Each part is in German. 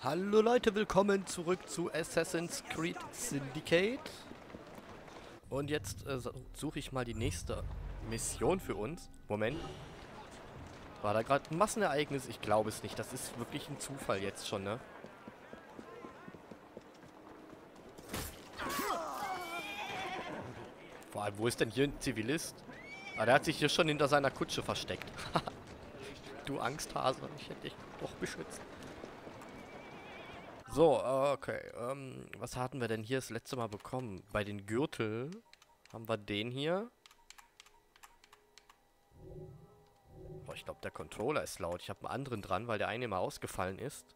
Hallo Leute, willkommen zurück zu Assassin's Creed Syndicate. Und jetzt suche ich mal die nächste Mission für uns. Moment. War da gerade ein Massenereignis? Ich glaube es nicht. Das ist wirklich ein Zufall jetzt schon, ne? Vor allem, wo ist denn hier ein Zivilist? Ah, der hat sich hier schon hinter seiner Kutsche versteckt. Du Angsthase, ich hätte dich doch beschützt. So, okay. Was hatten wir denn hier das letzte Mal bekommen? Bei den Gürtel haben wir den hier. Boah, ich glaube, der Controller ist laut. Ich habe einen anderen dran, weil der eine immer ausgefallen ist.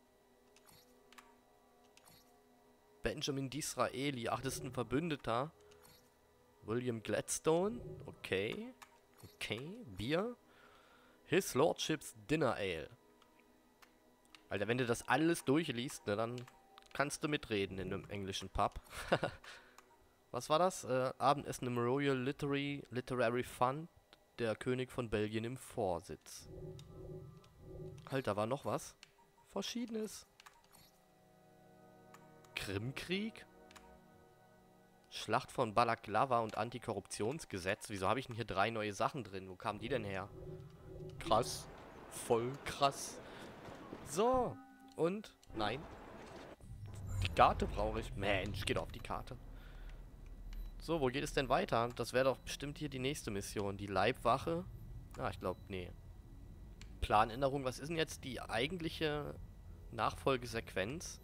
Benjamin Disraeli. Ach, das ist ein Verbündeter. William Gladstone. Okay. Okay. Bier. His Lordship's Dinner Ale. Alter, wenn du das alles durchliest, ne, dann kannst du mitreden in einem englischen Pub. Was war das? Abendessen im Royal Literary Fund. Der König von Belgien im Vorsitz. Halt, da war noch was. Verschiedenes. Krimkrieg. Schlacht von Balaklava und Antikorruptionsgesetz. Wieso habe ich denn hier 3 neue Sachen drin? Wo kamen die denn her? Krass. Voll krass. So. Und? Nein. Die Karte brauche ich. Mensch, geht auf die Karte. So, wo geht es denn weiter? Das wäre doch bestimmt hier die nächste Mission. Die Leibwache. Ah, ich glaube, nee. Planänderung. Was ist denn jetzt die eigentliche Nachfolgesequenz?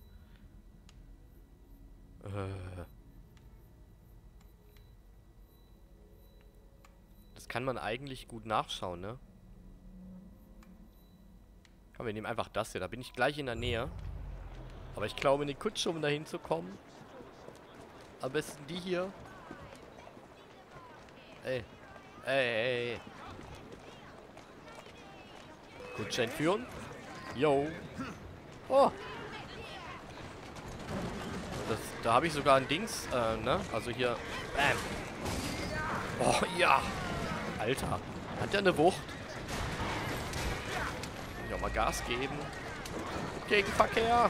Das kann man eigentlich gut nachschauen, ne? Komm, wir nehmen einfach das hier. Da bin ich gleich in der Nähe. Aber ich glaube, in die Kutsche, um da hinzukommen. Am besten die hier. Ey. Ey. Kutsche entführen. Yo. Oh. Da habe ich sogar ein Dings, ne? Also hier. Bam. Oh, ja. Alter. Hat der eine Wucht? Ja, mal Gas geben. Gegenverkehr.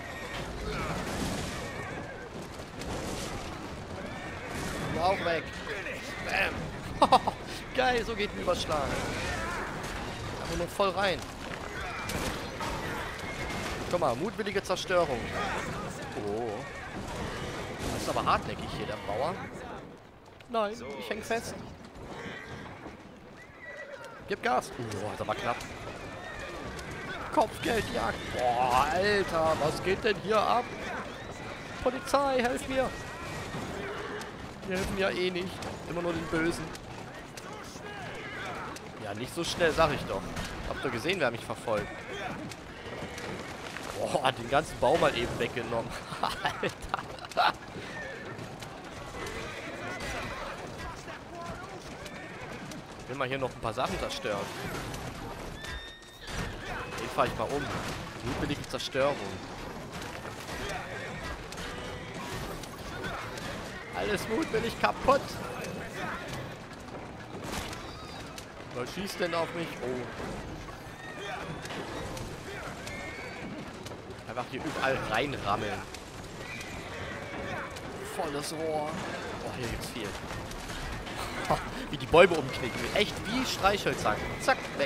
Auch weg. Bam. Geil, so geht ein Überschlag. Einfach nur voll rein. Guck mal, mutwillige Zerstörung. Oh. Das ist aber hartnäckig hier, der Bauer. Nein, ich häng fest. Gib Gas. Das war knapp. Kopfgeldjagd. Boah, Alter, was geht denn hier ab? Polizei, helf mir. Die helfen ja eh nicht. Immer nur den Bösen. Ja, nicht so schnell, sag ich doch. Habt ihr gesehen, wer mich verfolgt? Boah, hat den ganzen Baum mal eben weggenommen. Alter. Ich will mal hier noch ein paar Sachen zerstören. Den fahre ich mal um. Mutwillige Zerstörung. Alles mutwillig kaputt. Wer schießt denn auf mich? Oh. Einfach hier überall reinrammeln. Volles Rohr. Oh, hier gibt's viel. Wie die Bäume umknicken. Echt wie Streichholzhacken. Zack, weg.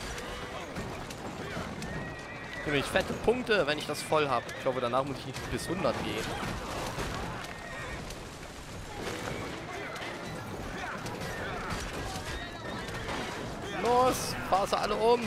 Hier bin ich fette Punkte, wenn ich das voll habe. Ich glaube, danach muss ich nicht bis 100 gehen. Los, fahr sie alle um.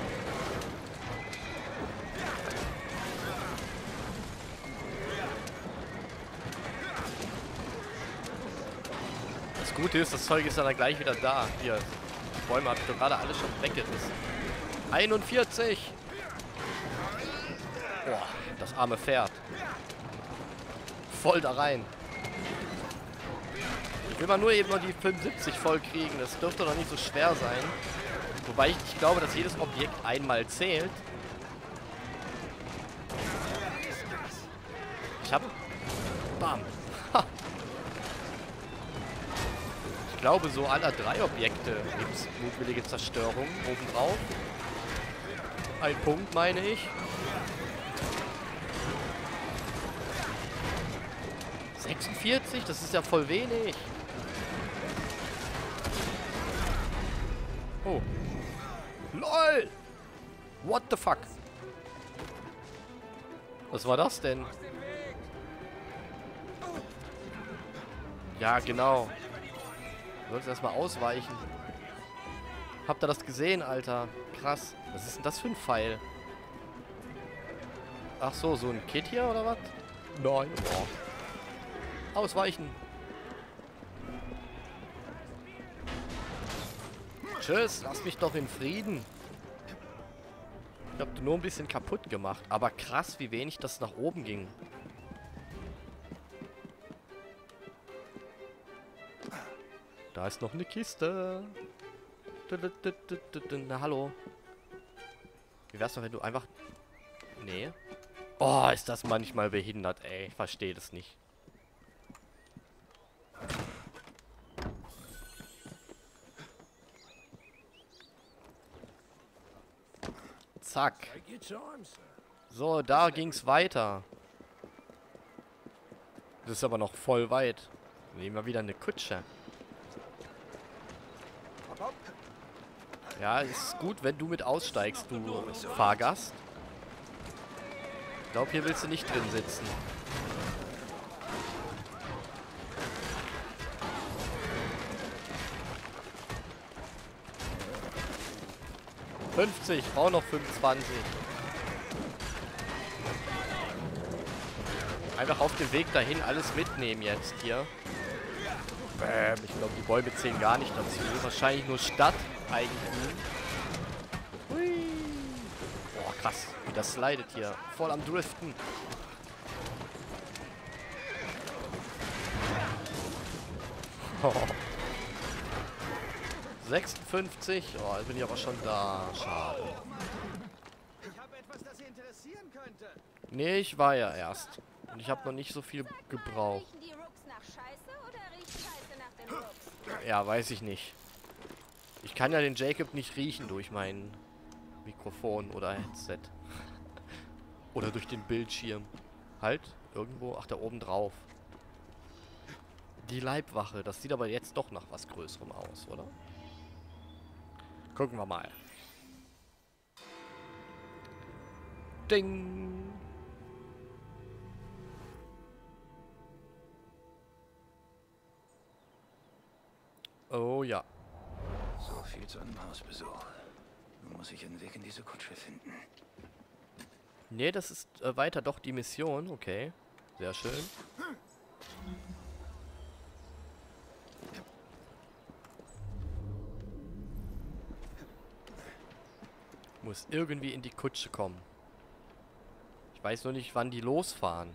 Das Gute ist, das Zeug ist dann gleich wieder da. Hier, die Bäume habe ich doch gerade alle schon weggerissen. 41. Boah, das arme Pferd. Voll da rein. Ich will mal nur eben noch die 75 voll kriegen. Das dürfte doch nicht so schwer sein. Wobei ich nicht glaube, dass jedes Objekt einmal zählt. Ich hab... Bam. Ha. Ich glaube, so aller 3 Objekte gibt es mutwillige Zerstörung obendrauf. Ein Punkt, meine ich. 46? Das ist ja voll wenig. Oh. LOL! What the fuck? Was war das denn? Ja, genau. Du solltest erstmal ausweichen. Habt ihr das gesehen, Alter? Krass. Was ist denn das für ein Pfeil? Ach so, so ein Kit hier oder was? Nein. Oh. Ausweichen. Tschüss, lass mich doch in Frieden. Ich hab nur ein bisschen kaputt gemacht. Aber krass, wie wenig das nach oben ging. Da ist noch eine Kiste. Na, hallo. Wie wär's doch, wenn du einfach... Nee. Oh, ist das manchmal behindert, ey. Ich verstehe das nicht. Zack. So, da ging's weiter. Das ist aber noch voll weit. Nehmen wir wieder eine Kutsche. Ja, ist gut, wenn du mit aussteigst, du Fahrgast. Ich glaube, hier willst du nicht drin sitzen. $50, auch noch 25. Einfach auf dem Weg dahin alles mitnehmen jetzt hier. Ich glaube, die Bäume zählen gar nicht dazu. Wahrscheinlich nur Stadteigentum. Hui. Boah, krass, wie das slidet hier. Voll am Driften. Oh. 56. Oh, jetzt bin ich aber schon da. Schade. Ich habe etwas, das Sie interessieren könnte. Nee, ich war ja erst. Und ich habe noch nicht so viel gebraucht. Riechen die Rooks nach Scheiße oder riecht Scheiße nach den Rooks? Ja, weiß ich nicht. Ich kann ja den Jacob nicht riechen durch mein Mikrofon oder Headset. Oder durch den Bildschirm. Halt, irgendwo, ach, da oben drauf. Die Leibwache, das sieht aber jetzt doch nach was Größerem aus, oder? Gucken wir mal. Ding! Oh ja. So viel zu einem Hausbesuch. Nun muss ich einen Weg in diese Kutsche finden. Nee, das ist weiter doch die Mission. Okay. Sehr schön. Muss irgendwie in die Kutsche kommen. Ich weiß nur nicht, wann die losfahren.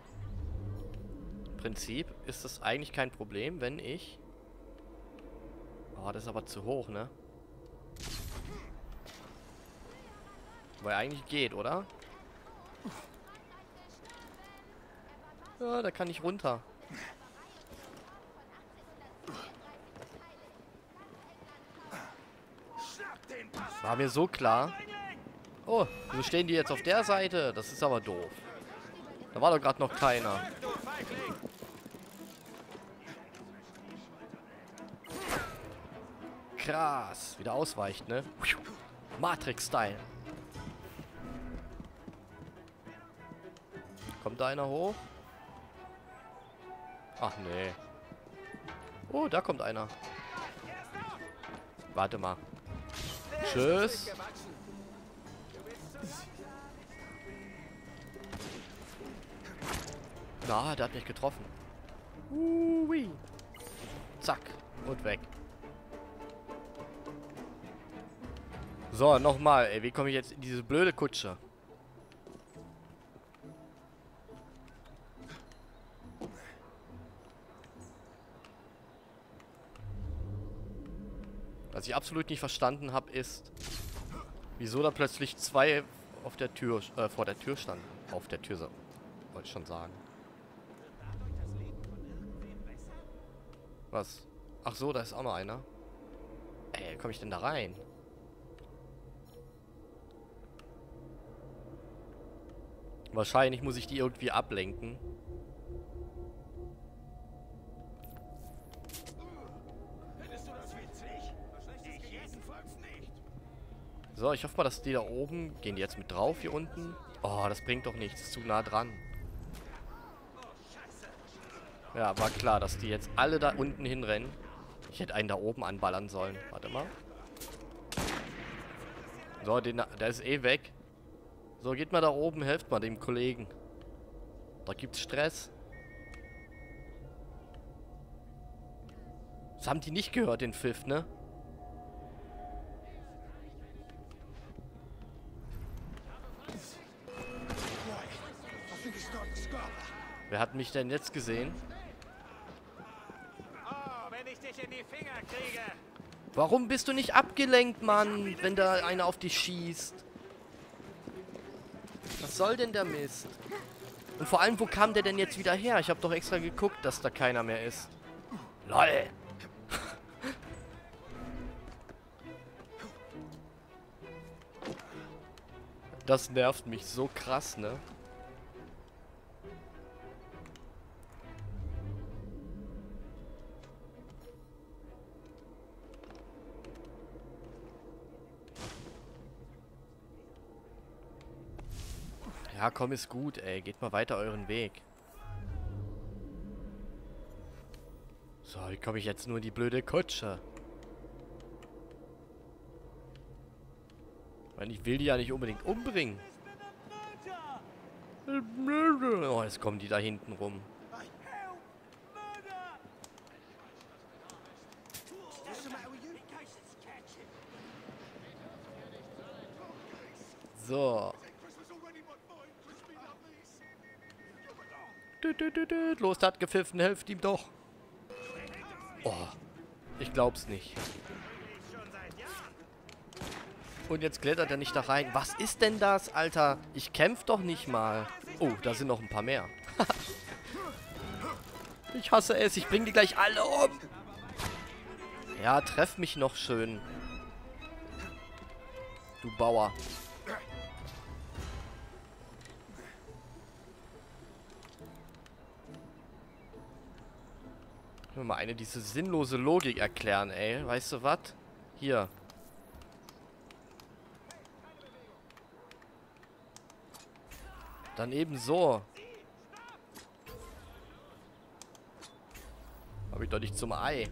Im Prinzip ist das eigentlich kein Problem, wenn ich... Oh, das ist aber zu hoch, ne? Weil eigentlich geht, oder? Ja, da kann ich runter. War mir so klar. Oh, wieso stehen die jetzt auf der Seite? Das ist aber doof. Da war doch gerade noch keiner. Krass. Wieder ausweicht, ne? Matrix-Style. Kommt da einer hoch? Ach, nee. Oh, da kommt einer. Warte mal. Tschüss. Na, der hat mich getroffen. Ui. Zack. Und weg. So, nochmal. Ey, wie komme ich jetzt in diese blöde Kutsche? Was ich absolut nicht verstanden habe, ist, wieso da plötzlich zwei auf der Tür, vor der Tür standen. Auf der Tür, wollte ich schon sagen. Was? Ach so, da ist auch noch einer. Ey, wie komme ich denn da rein? Wahrscheinlich muss ich die irgendwie ablenken. So, ich hoffe mal, dass die da oben... Gehen die jetzt mit drauf hier unten? Oh, das bringt doch nichts. Ist zu nah dran. Ja, war klar, dass die jetzt alle da unten hinrennen. Ich hätte einen da oben anballern sollen. Warte mal. So, der ist eh weg. So, geht mal da oben, helft mal dem Kollegen. Da gibt's Stress. Das haben die nicht gehört, den Pfiff, ne? Wer hat mich denn jetzt gesehen? Oh, wenn ich dich in die Finger kriege. Warum bist du nicht abgelenkt, Mann, wenn da einer auf dich schießt? Was soll denn der Mist? Und vor allem, wo kam der denn jetzt wieder her? Ich habe doch extra geguckt, dass da keiner mehr ist. LOL! Das nervt mich so krass, ne? Ja, komm, ist gut, ey. Geht mal weiter euren Weg. So, wie komme ich jetzt nur in die blöde Kutsche? Weil ich will die ja nicht unbedingt umbringen. Oh, jetzt kommen die da hinten rum. So. Los, der hat gepfiffen, helft ihm doch. Oh, ich glaub's nicht. Und jetzt klettert er nicht da rein. Was ist denn das, Alter? Ich kämpf doch nicht mal. Oh, da sind noch ein paar mehr. Ich hasse es, ich bring die gleich alle um. Ja, treff mich noch schön. Du Bauer. Ich will mal diese sinnlose Logik erklären, ey. Weißt du was? Hier. Dann eben so. Hab ich doch nicht zum Ei.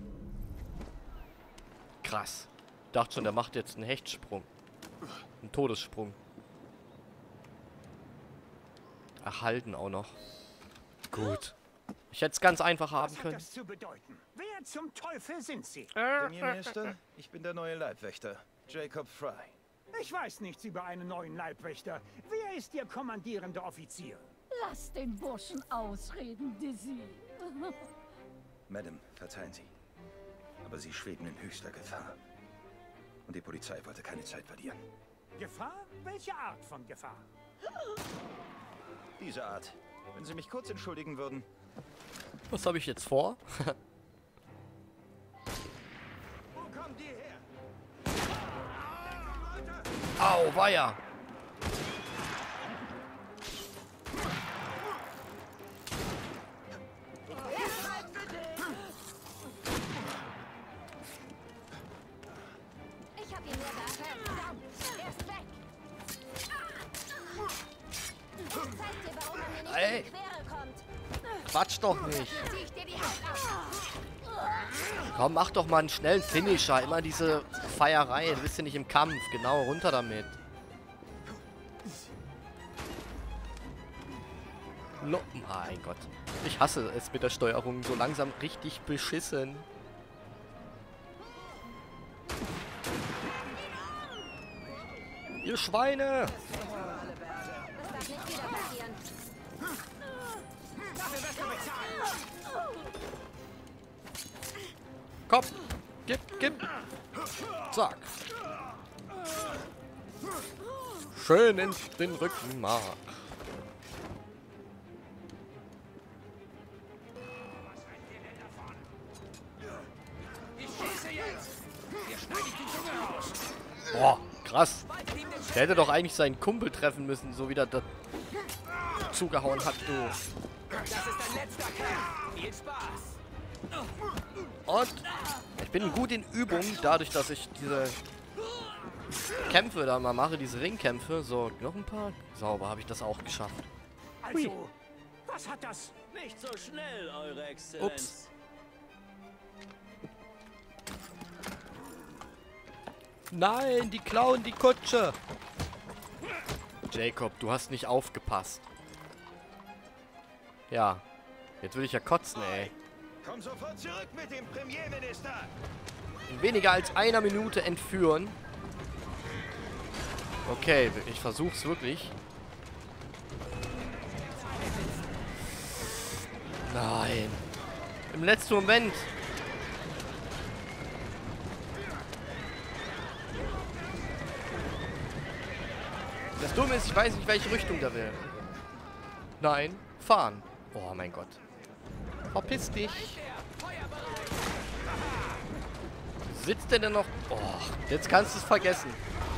Krass. Ich dachte schon, der macht jetzt einen Hechtsprung. Einen Todessprung. Erhalten auch noch. Gut. Ich hätte es ganz einfach haben können. Was hat das zu bedeuten? Wer zum Teufel sind Sie? Premierminister, ich bin der neue Leibwächter, Jacob Fry. Ich weiß nichts über einen neuen Leibwächter. Wer ist Ihr kommandierender Offizier? Lass den Burschen ausreden, Dizzy. Madame, verzeihen Sie. Aber Sie schweben in höchster Gefahr. Und die Polizei wollte keine Zeit verlieren. Gefahr? Welche Art von Gefahr? Diese Art. Wenn Sie mich kurz entschuldigen würden. Was habe ich jetzt vor? Wo kommen die her? Au, weia. Ich hab ihn mir da. Er ist weg. Ich zeig dir, warum er mir nicht Ey. in die Quere kommt. Quatsch doch nicht. Zieh ich dir die Haut ab. Komm, mach doch mal einen schnellen Finisher. Immer diese Feierei. Du bist ja nicht im Kampf. Genau, runter damit. No, mein Gott. Ich hasse es mit der Steuerung. So langsam richtig beschissen. Ihr Schweine! Das darf nicht wieder passieren. Dafür wirst du bezahlen. Komm! Gib! Zack! Schön in den Rückenmark. Boah, krass. Der hätte doch eigentlich seinen Kumpel treffen müssen, so wie der da zugehauen hat, du. Das ist dein letzter Kampf. Viel Spaß. Und ich bin gut in Übung, dadurch, dass ich diese Kämpfe da mal mache, diese Ringkämpfe. So, noch ein paar. Sauber, habe ich das auch geschafft. Also, was hat das? Nicht so schnell, Eure Exzellenz. Ups. Nein, die klauen die Kutsche. Jacob, du hast nicht aufgepasst. Ja. Jetzt will ich ja kotzen, ey. Komm sofort zurück mit dem Premierminister! In weniger als einer Minute entführen. Okay, ich versuch's wirklich. Nein. Im letzten Moment. Das Dumme ist, ich weiß nicht, welche Richtung der will. Nein, fahren. Oh mein Gott. Verpiss dich. Sitzt der denn noch? Oh, jetzt kannst du es vergessen.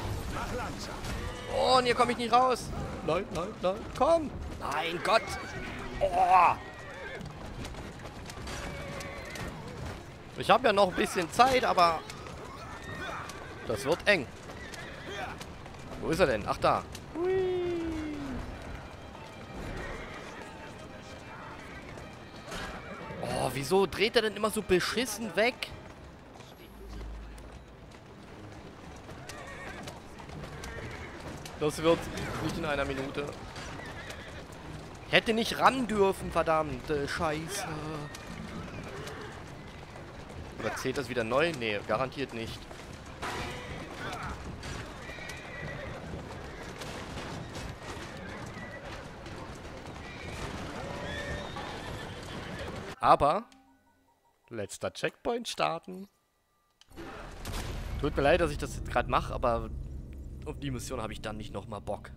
Oh, und hier komme ich nicht raus. Nein, nein, nein. Komm. Mein Gott. Oh. Ich habe ja noch ein bisschen Zeit, aber das wird eng. Wo ist er denn? Ach, da. Hui. Oh, wieso dreht er denn immer so beschissen weg? Das wird nicht in einer Minute. Ich hätte nicht ran dürfen, verdammte Scheiße. Oder zählt das wieder neu? Nee, garantiert nicht. Aber letzter Checkpoint starten. Tut mir leid, dass ich das jetzt gerade mache, aber auf die Mission habe ich dann nicht nochmal Bock.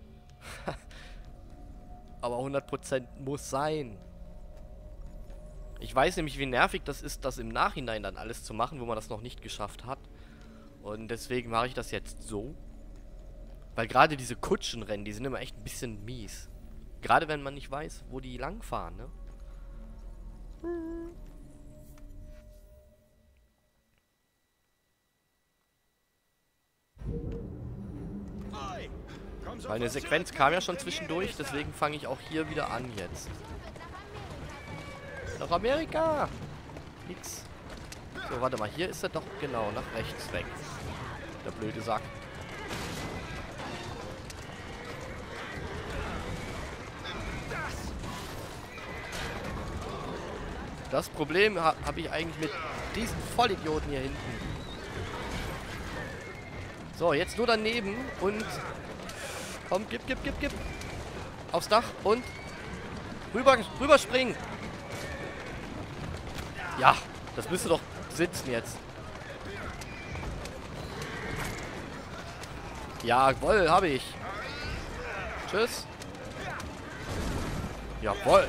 Aber 100% muss sein. Ich weiß nämlich, wie nervig das ist, das im Nachhinein dann alles zu machen, wo man das noch nicht geschafft hat. Und deswegen mache ich das jetzt so. Weil gerade diese Kutschenrennen, die sind immer echt ein bisschen mies. Gerade wenn man nicht weiß, wo die langfahren, ne? Meine Sequenz kam ja schon zwischendurch, deswegen fange ich auch hier wieder an jetzt. Nach Amerika! Nix. So, warte mal, hier ist er doch genau nach rechts weg. Der blöde Sack. Das Problem habe ich eigentlich mit diesen Vollidioten hier hinten. So, jetzt nur daneben und... Komm, gib. Aufs Dach und... Rüberspringen. Ja, das müsste doch sitzen jetzt. Jawohl, habe ich. Tschüss. Jawohl.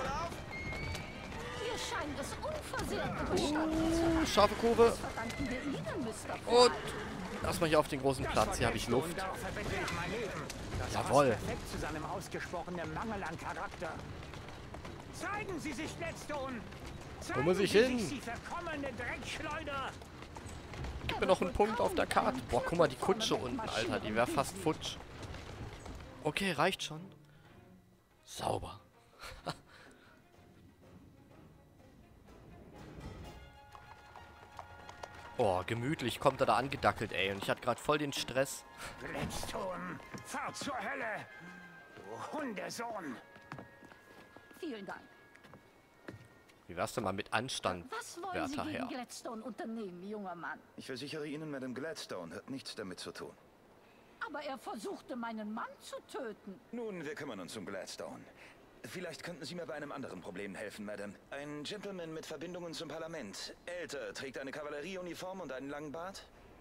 Ihr scheint es unversehrt überstanden zu haben. Scharfe Kurve. Das verdanken wir Ihnen, Mr. Und lass mal hier auf den großen Platz. Hier habe ich Luft. Das Jawohl. passt perfekt zu seinem ausgesprochenen Mangel an Charakter. Zeigen Sie sich, Gladstone! Wo muss ich Zeigen hin? Sie sich, Sie verkommene Dreckschleuder! Gib mir noch einen Punkt auf der Karte. Boah, guck mal, die Kutsche unten, Alter. Die wäre fast futsch. Okay, reicht schon. Sauber. Oh, gemütlich kommt er da angedackelt, ey. Und ich hatte gerade voll den Stress. Gladstone, fahr zur Hölle! Du Hundesohn! Vielen Dank. Wie wär's denn mal mit Anstand, Was wollen Sie werter gegen Herr? Gladstone unternehmen, junger Mann? Ich versichere Ihnen, Madame Gladstone hat nichts damit zu tun. Aber er versuchte, meinen Mann zu töten. Nun, wir kümmern uns um Gladstone. Vielleicht könnten Sie mir bei einem anderen Problem helfen, Madame. Ein Gentleman mit Verbindungen zum Parlament. Älter, trägt eine Kavallerieuniform und einen langen Bart?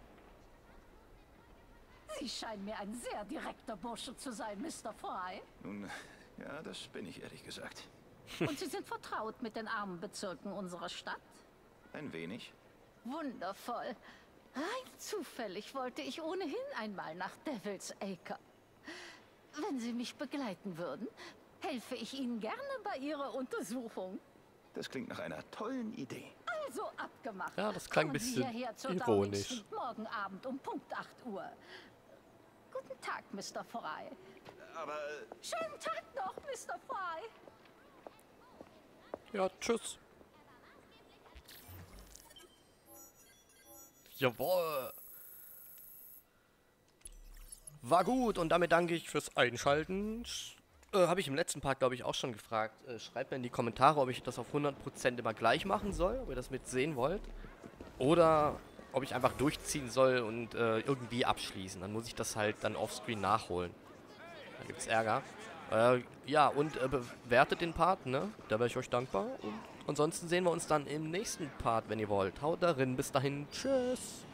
Sie scheinen mir ein sehr direkter Bursche zu sein, Mr. Fry. Nun, ja, das bin ich ehrlich gesagt. Und Sie sind vertraut mit den armen Bezirken unserer Stadt? Ein wenig. Wundervoll. Rein zufällig wollte ich ohnehin einmal nach Devil's Acre. Wenn Sie mich begleiten würden, helfe ich Ihnen gerne bei Ihrer Untersuchung. Das klingt nach einer tollen Idee. Also abgemacht. Ja, das klang ein Kommen Sie bisschen hierher zur Downing ironisch. Street morgen Abend um Punkt 8 Uhr. Guten Tag, Mr. Fry. Aber Schönen Tag noch, Mr. Fry. Ja, tschüss. Jawohl. War gut und damit danke ich fürs Einschalten. Habe ich im letzten Part, glaube ich, auch schon gefragt. Schreibt mir in die Kommentare, ob ich das auf 100% immer gleich machen soll, ob ihr das mit sehen wollt. Oder ob ich einfach durchziehen soll und irgendwie abschließen. Dann muss ich das halt dann offscreen nachholen. Da gibt's Ärger. Ja, und bewertet den Part, ne? Da wäre ich euch dankbar. Und ansonsten sehen wir uns dann im nächsten Part, wenn ihr wollt. Haut darin, bis dahin, tschüss.